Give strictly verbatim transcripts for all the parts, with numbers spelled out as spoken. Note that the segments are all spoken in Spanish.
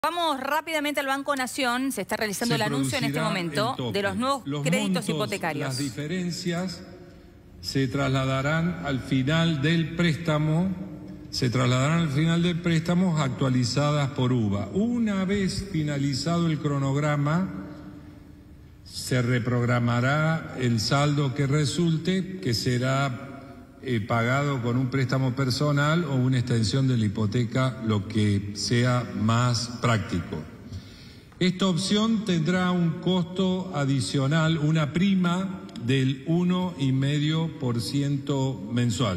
Vamos rápidamente al Banco Nación. Se está realizando el anuncio en este momento de los nuevos los créditos montos, hipotecarios. Las diferencias se trasladarán al final del préstamo, se trasladarán al final del préstamo actualizadas por U V A. Una vez finalizado el cronograma, se reprogramará el saldo que resulte, que será Eh, pagado con un préstamo personal o una extensión de la hipoteca, lo que sea más práctico. Esta opción tendrá un costo adicional, una prima del uno coma cinco por ciento mensual.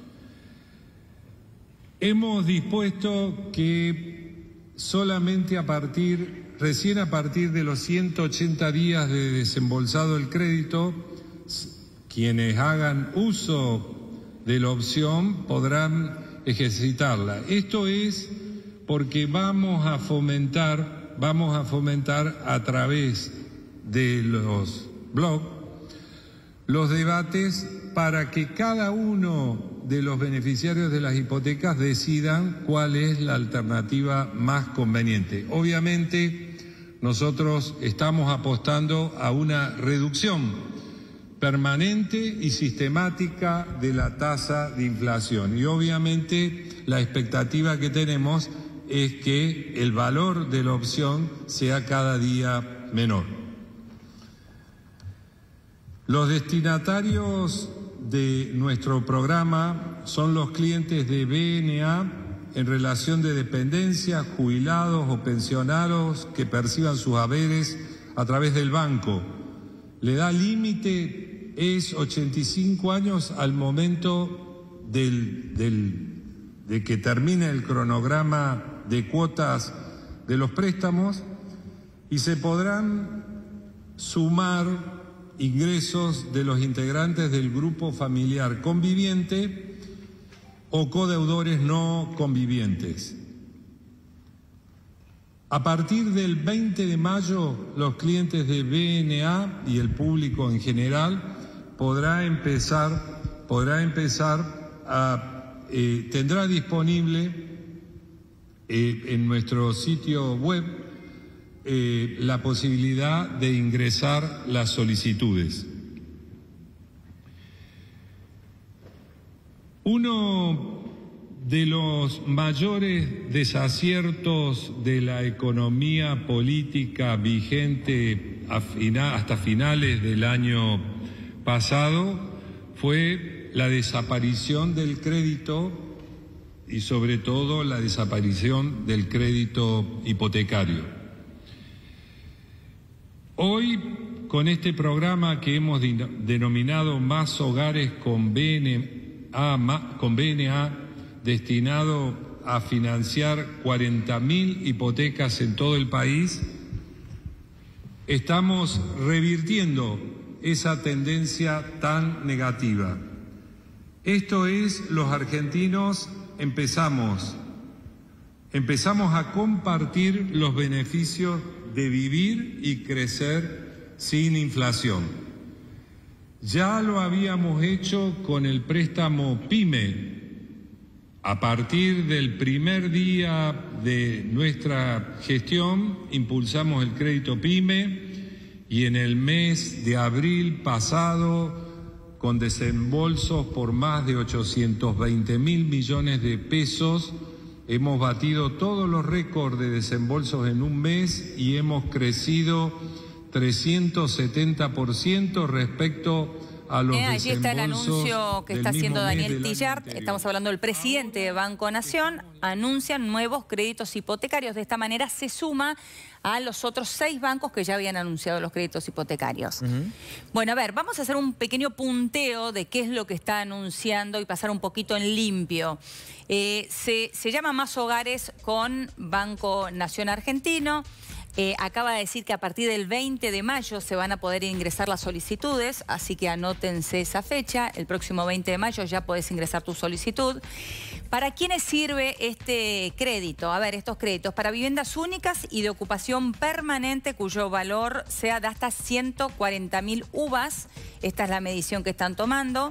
Hemos dispuesto que solamente a partir, recién a partir de los ciento ochenta días de desembolsado el crédito, quienes hagan uso de la opción podrán ejercitarla. Esto es porque vamos a fomentar, vamos a fomentar a través de los blogs los debates para que cada uno de los beneficiarios de las hipotecas decidan cuál es la alternativa más conveniente. Obviamente, nosotros estamos apostando a una reducción permanente y sistemática de la tasa de inflación. Y obviamente la expectativa que tenemos es que el valor de la opción sea cada día menor. Los destinatarios de nuestro programa son los clientes de B N A en relación de dependencia, jubilados o pensionados que perciban sus haberes a través del banco. Le da límite es ochenta y cinco años al momento del, del, de que termine el cronograma de cuotas de los préstamos y se podrán sumar ingresos de los integrantes del grupo familiar conviviente o codeudores no convivientes. A partir del veinte de mayo, los clientes de B N A y el público en general podrá empezar, podrá empezar a, eh, tendrá disponible eh, en nuestro sitio web eh, la posibilidad de ingresar las solicitudes. Uno de los mayores desaciertos de la economía política vigente a fina, hasta finales del año pasado fue la desaparición del crédito y sobre todo la desaparición del crédito hipotecario. Hoy, con este programa que hemos denominado Más Hogares con B N A, con B N A, destinado a financiar cuarenta mil hipotecas en todo el país, estamos revirtiendo esa tendencia tan negativa. Esto es, los argentinos empezamos, empezamos a compartir los beneficios de vivir y crecer sin inflación. Ya lo habíamos hecho con el préstamo PYME. A partir del primer día de nuestra gestión, impulsamos el crédito PYME y en el mes de abril pasado, con desembolsos por más de ochocientos veinte mil millones de pesos, hemos batido todos los récords de desembolsos en un mes y hemos crecido trescientos setenta por ciento respecto a los eh, allí está el anuncio que está haciendo Daniel Tillart. Estamos hablando del presidente de Banco Nación. Anuncian nuevos créditos hipotecarios. De esta manera se suma a los otros seis bancos que ya habían anunciado los créditos hipotecarios. Uh-huh. Bueno, a ver, vamos a hacer un pequeño punteo de qué es lo que está anunciando y pasar un poquito en limpio. Eh, se, se llama Más Hogares con Banco Nación Argentino. Eh, acaba de decir que a partir del veinte de mayo se van a poder ingresar las solicitudes, así que anótense esa fecha. El próximo veinte de mayo ya podés ingresar tu solicitud. ¿Para quiénes sirve este crédito? A ver, estos créditos para viviendas únicas y de ocupación permanente cuyo valor sea de hasta ciento cuarenta mil U V As. Esta es la medición que están tomando.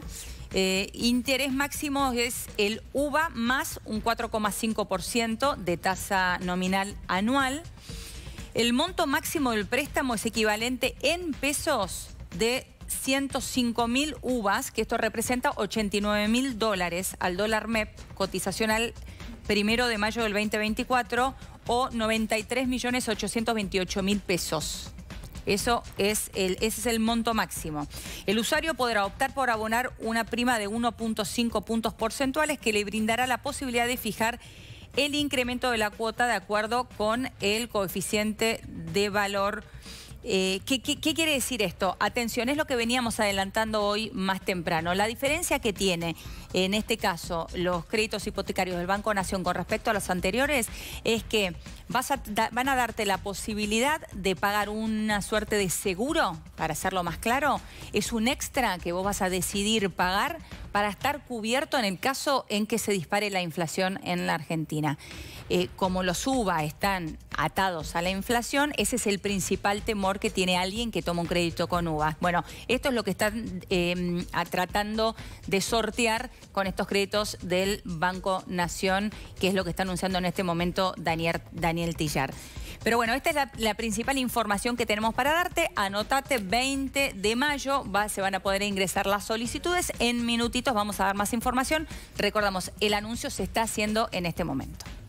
Eh, interés máximo es el U V A más un cuatro coma cinco por ciento de tasa nominal anual. El monto máximo del préstamo es equivalente en pesos de ciento cinco mil U V As, que esto representa ochenta y nueve mil dólares al dólar M E P, cotización al primero de mayo del veinte veinticuatro, o noventa y tres millones ochocientos veintiocho mil pesos. Eso es el, ese es el monto máximo. El usuario podrá optar por abonar una prima de uno punto cinco puntos porcentuales que le brindará la posibilidad de fijar el incremento de la cuota de acuerdo con el coeficiente de valor. Eh, ¿qué, qué, ¿Qué quiere decir esto? Atención, es lo que veníamos adelantando hoy más temprano. La diferencia que tiene, en este caso, los créditos hipotecarios del Banco Nación con respecto a los anteriores es que vas a da, van a darte la posibilidad de pagar una suerte de seguro, para hacerlo más claro. Es un extra que vos vas a decidir pagar para estar cubierto en el caso en que se dispare la inflación en la Argentina. Eh, como los U V A están atados a la inflación, ese es el principal temor que tiene alguien que toma un crédito con U V A. Bueno, esto es lo que están eh, tratando de sortear con estos créditos del Banco Nación, que es lo que está anunciando en este momento Daniel, Daniel Tillar. Pero bueno, esta es la, la principal información que tenemos para darte. Anotate, veinte de mayo va, se van a poder ingresar las solicitudes. En minutitos vamos a dar más información. Recordamos, el anuncio se está haciendo en este momento.